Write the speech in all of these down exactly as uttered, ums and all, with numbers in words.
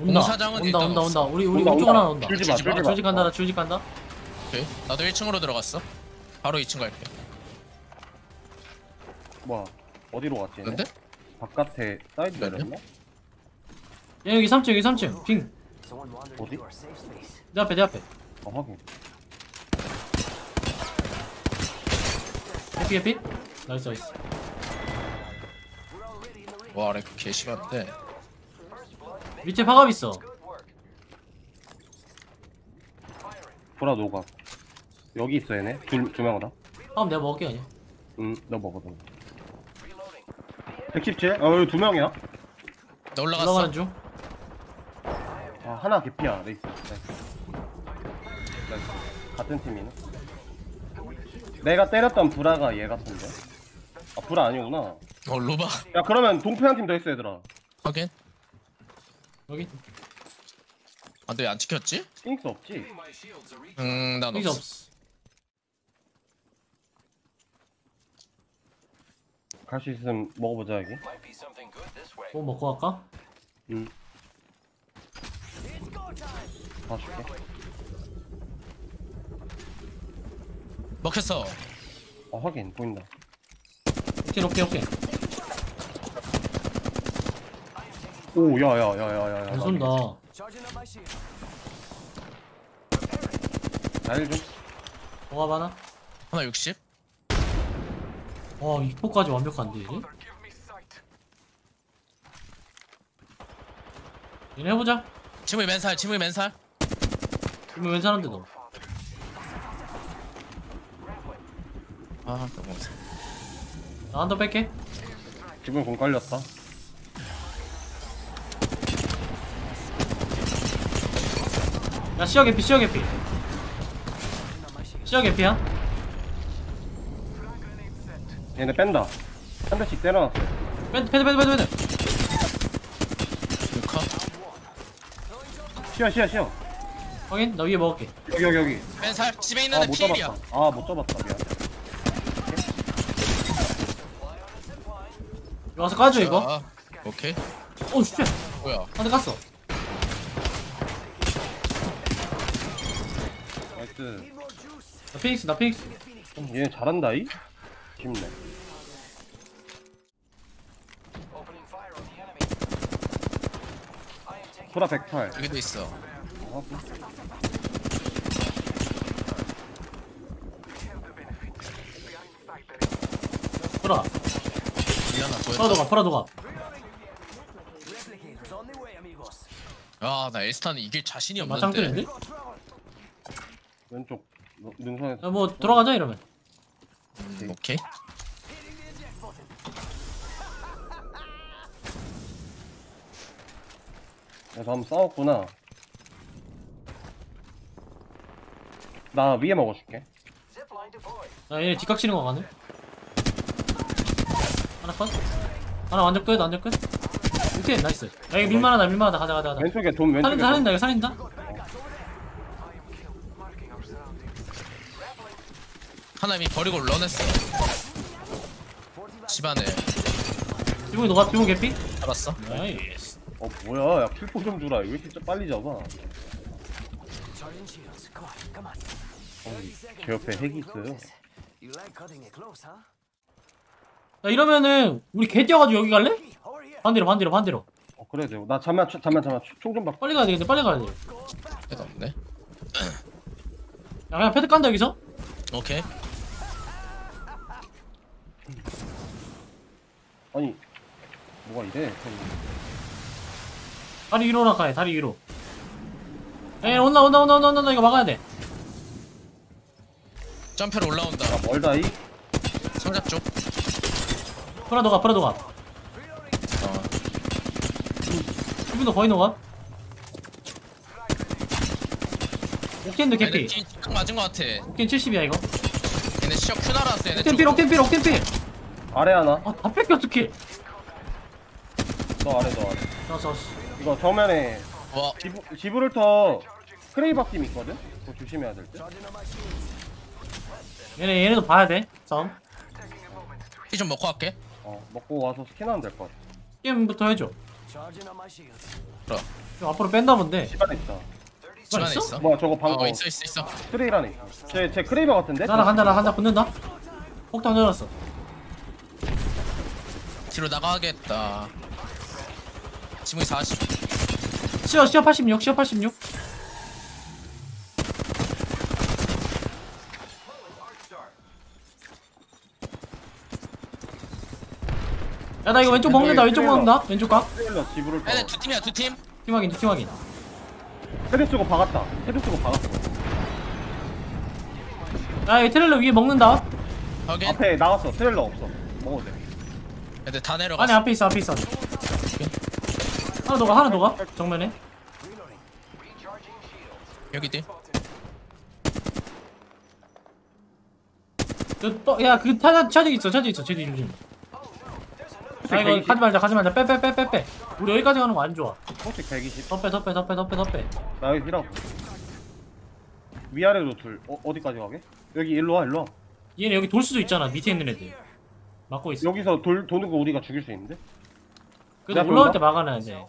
온다 공사장은 온다 일단 온다 없어. 온다 우리 우리 온다, 왼쪽 온다. 하나 온다. 줄지 마, 줄지 마. 줄지 마. 줄지 간다 나 줄지 간다. 오케이. 나도 일 층으로 들어갔어. 바로 이 층 갈게. 뭐야? 어디로 갔지? 얘네? 근데? 바깥에 사이드 기다려. 내렸나? 얘 여기 삼 층 여기 삼 층 핑. 어디? 내 앞에 내 앞에. 어 확인. 해피 해피. 나이스 나이스. 와 아래 개 심한데. 밑에 파갑 있어. 보라 노가. 여기 있어 얘네. 둘두 명이다. 파갑 내가 먹을게 아니야. 응, 너 먹어 너. 백십칠? 어 여기 두 명이야? 나 올라갔어. 올라가는 중. 아 하나 개피야 레이스. 나이스. 나이스. 같은 팀이네. 내가 때렸던 브라가 얘 같은데. 아 브라 아니구나. 어 로바. 야 그러면 동패 한 팀 더 있어 얘들아. 확인. 여기 안돼 안 찍혔지? 핑스 없지? 음난 여기 없어. 없어. 갈 수 있으면 먹어보자 여기. 뭐 먹고 갈까? 응. 다 줄게. 먹혔어. 아 확인 보인다. 오케이 오케이 오케이. 오 야야야야야야. 안 쏜다. 날 좀. 뭐가 많아? 하나 육십. 와 이포까지 완벽한데 이제? 얘네 해보자. 지붕이 맨살. 지붕이 맨살. 이거 웬 사람들 너? 아 너무 없어. 나 한 더 뺄게. 지금 공 깔렸다. 야 시어 개피 시어 개피. 시어 개피야? 얘네 뺀다. 한 대씩 때려놨어. 빼드 빼드 빼드 빼드 빼드. 육카. 쉬어 쉬어 쉬어. 확인. 나 위에 먹을게. 여기 여기 여기. 맨살. 집에 있는 애 아못 피일이야. 잡았다. 아 못 잡았다 미안. 이거 와서 까줘 이거. 아, 오케이. 오 쉣. 뭐야? 한 대 깠어. 나이스. 나 피닉스 나 피닉스. 어, 얘네 잘한다 이. 쉽네. 소라 백팔. 여기도 있어. 어, 보라. 미안하 보여. 프라도가 프라도가. 아나 에스타는 이길 자신이 없는데. 마창틀인데? 왼쪽 너- 능선에서. 야뭐 돌아가자 이러면. 음, 오케이. 그래서 한번 싸웠구나. 나 위에 먹어줄게. 야 얘네 뒷각 치는 거 가네. 하나 컷. 하나 완전 끝 완전 끝. 오케이 나이스. 야 이거 밀만하다 밀만하다 가자 가자 가자. 왼쪽에 돈 왼쪽에. 살린다 살린다 이거 살린다. 하나 이미 버리고 런했어. 집안에 지붕이 녹아 지붕 개피? 잡았어. 나이스. 어 뭐야? 야 킬포 좀 주라. 왜 이렇게 빨리 잡아? 어, 제 옆에 핵이 있어요. 야 이러면은 우리 개 뛰어가지고 여기 갈래? 반대로 반대로 반대로. 어 그래 돼요. 나 잠만 쳐- 잠만 잠만 총 좀 봐. 빨리 가야 되겠네 빨리 가야 돼. 야 해도 없네. 그냥 패드 깐다 여기서. 오케이. 아니 뭐가 이래? 다리 위로 올라가야 다리 위로. 에 온다 온다 온다 온다 온다 이거 막아야 돼. 점프로 올라온다. 아 멀다 이. 상자 쪽. 프라 녹아 프라 녹아. 어. 지붕도 거의 녹아. 옥텐도 얘네 개피. 뒤 딱 맞은 거 같아. 옥텐 칠십이야 이거. 얘네 시작 큐 날았어. 얘네 옥텐 필 옥텐 필 옥텐 필. 아래 하나. 아다 뺏겨 스킬. 너 아래 너 아래. 자자. 이거 정면에 와 지브 지브롤터 크레이박 팀 있거든. 그거 조심해야 될 듯. 얘네 얘네도 봐야 돼 싸움. 피 좀 먹고 갈게. 어 먹고 와서 스캔하면 될 것 같아. 게임부터 해줘. 들어. 좀 앞으로 뺀다 본데. 집 안에 있다. 집안에 있어? 있어? 뭐야 저거 방금 어 있어 있어 있어. 트레일 안에 있어. 쟤, 쟤 크레이버 같은데? 나나 간다 나 간다 붙는다. 폭탄 던졌어. 뒤로 나가겠다. 지붕이 사십. 시어 시어 팔십육 시어 팔십육. 야 나 이거 왼쪽 먹는다 왼쪽 먹는다 왼쪽 각. 트레일러 집으로 얘네 두 팀이야 두 팀. 팀 확인 팀 확인. 헤드 쓰고 박았다. 헤드 쓰고 박았어. 야이 트레일러 위에 먹는다. 확인. 앞에 나갔어. 트레일러 없어. 먹어도 돼. 얘들 다 내려갔어. 안에 앞에 있어 앞에 있어. 하나 더 가 하나 더 가. 정면에. 여기 뒤. 야그 타자 차지 있어 차지 있어 차지 조심. 아 이거 가지 말자 가지 말자 빼 빼 빼 빼빼. 우리 여기까지 가는 거 안 좋아. 혹시 백이십? 더 빼 더 빼 더 빼 더 빼 더 빼. 나 여기 히라고. 위아래로 둘. 어, 어디까지 가게? 여기 일로 와 일로 와. 얘네 여기 돌 수도 있잖아 밑에 있는 애들. 막고 있어. 여기서 돌 도는 거 우리가 죽일 수 있는데? 그래도 내가 올라올 돌다? 때 막아놔야 돼.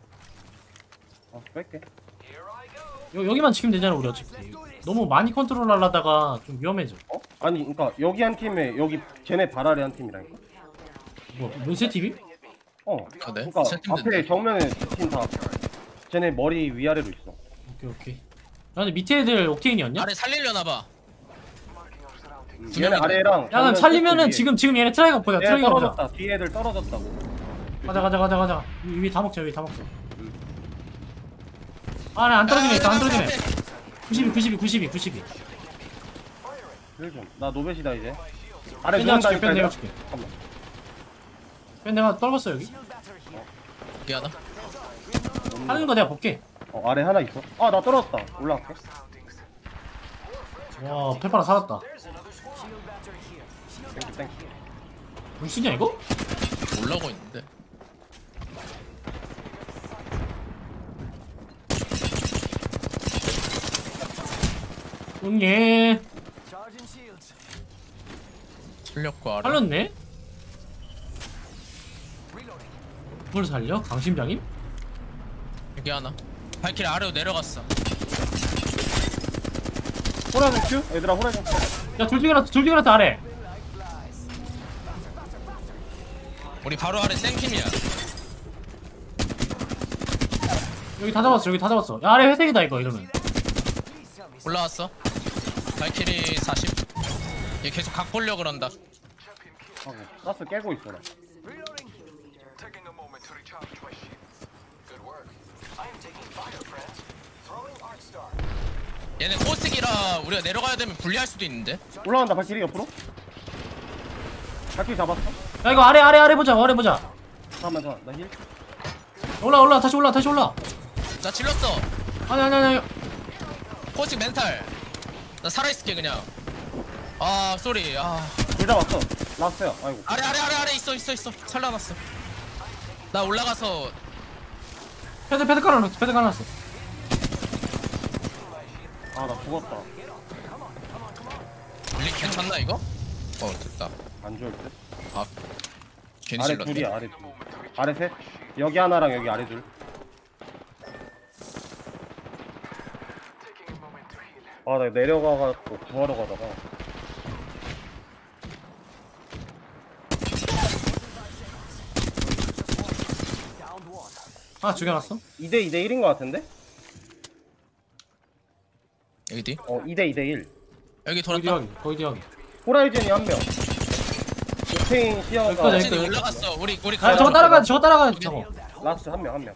아 뺄게. 여, 여기만 지키면 되잖아 우리 어차피. 너무 많이 컨트롤 하려다가 좀 위험해져. 어? 아니 그니까 여기 한 팀에 여기 쟤네 발 아래 한 팀이라니까? 뭐 무슨 팀이? 어. 아, 네? 그니까 세 팀 앞에 됐네. 정면에 두 팀 다 쟤네 머리 위아래로 있어. 오케이 오케이. 야 근데 밑에 애들 옥테인이었냐? 아래 살리려나봐. 음, 두 얘네 명이다. 아래랑 야 그럼 정면 살리면은 뒤에. 지금 지금 얘네 트라이가 보자 얘네 트라이가 보자. 떨어졌다. 뒤에 애들 떨어졌다고. 가자 가자 가자 가자. 위위 다 먹자 위다 먹자. 아네 안 떨어지네 있어 안 떨어지네. 구십이 구십이 구십이 구십이. 힐 좀. 나 노벳이다 이제. 아래 뺀 내가 줄게 누른다니까 뺀 내가 얘들아. 줄게. 잠깐만. 뺀 내가 떨궜어 여기. 미안하다. 하는 거 내가 볼게. 어 아래 하나 있어. 아 나 떨어졌다. 올라갈게. 와 페파라 살았다. 땡큐 땡큐. 물수냐 이거? 올라오고 있는데. 응예. 살렸고 아래. 살렸네? 뭘 살려? 강심장임? 여기 하나. 발키리 아래로 내려갔어. 호라이즌 큐? 얘들아 호라이즌 큐. 야 돌지그라트 돌지그라트 아래. 우리 바로 아래 생팀이야. 여기 다 잡았어 여기 다 잡았어. 야 아래 회색이다 이거 이러면. 올라왔어. 발키리 사십. 얘 계속 각 보려고 그런다. 하고 가스 깨고 있어 나. 얘네 코스기라 우리가 내려가야 되면 불리할 수도 있는데. 올라간다 발키리 옆으로. 발키리 잡았어. 야 이거 아래 아래 아래 보자 아래 보자. 잠깐만 잠깐만 나 힐. 올라 올라 다시 올라 다시 올라. 나 질렀어. 아니 아니 아니. 코스기 멘탈. 나 살아있을게 그냥. 아 쏘리. 아 둘 잡았어. 라스트야. 아이고. 아래 아래 아래 아래 있어 있어 있어. 살려놨어. 나 올라가서 패드 패드 깔아놨어 패드 깔아놨어. 아 나 죽었다. 리 괜찮나 이거? 어 됐다. 안 좋을 듯. 아 괜히 아래 질렀네. 둘이야 아래 둘. 아래 셋. 여기 하나랑 여기 아래 둘. 아 나 내려가갖고 구하러 가다가. 하나 죽여놨어. 이 대 이 대 일인 것 같은데? 여기 뒤. 어 이 대 이 대 일. 여기 거기 돌았다. 뒤하기 거기 뒤하기. 호라이즌이 한 명. 오페인 시어가 여기까지. 진이 올라갔어. 우리 우리 아 저거 따라가야 돼 저거 따라가야 돼 저거. 라스트 한 명 한 명.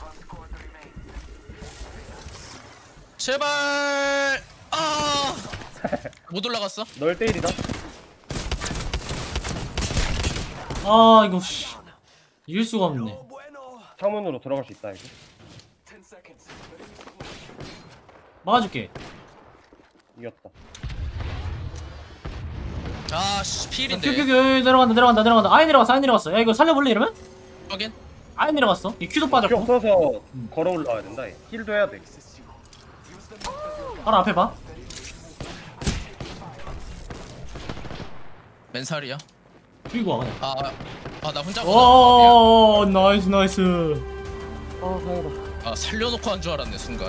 제발. 아. 못 올라갔어? 널 때리다. 아 이거 씨 이길 수가 없네. 창문으로 들어갈 수 있다 이거. 막아줄게. 이겼다. 아씨 필인데. 큐큐큐 내려간다 내려간다 내려간다. 아예 내려갔어 아예 내려갔어. 야 이거 살려볼래 이러면? 확인. 아예 내려갔어. 이 큐도 피 빠졌고. 없어서 걸어 올라와야 된다. 얘. 힐도 해야 돼. 바로 앞에 봐. 맨살이야. 죽이고 와 그냥. 아, 아 나 혼자. 오 나이스 나이스. 아 다행이다. 아 살려놓고 한 줄 알았네 순간.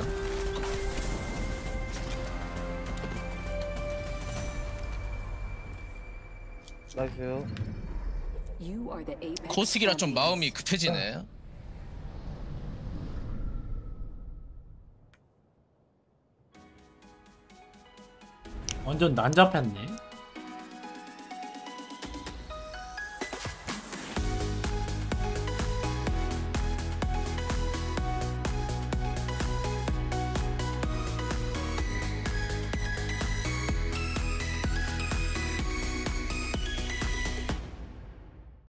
나이스. You are the apex 코스기라 좀 champions. 마음이 급해지네. 완전 난잡했네.